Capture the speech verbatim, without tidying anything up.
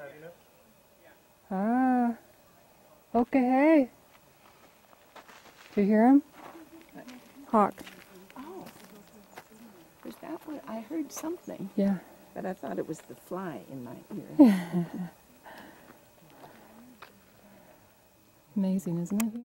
Ah. Okay, hey. Do you hear him? Hawk. Oh. Was that what? I heard something. Yeah. But I thought it was the fly in my ear. Amazing, isn't it?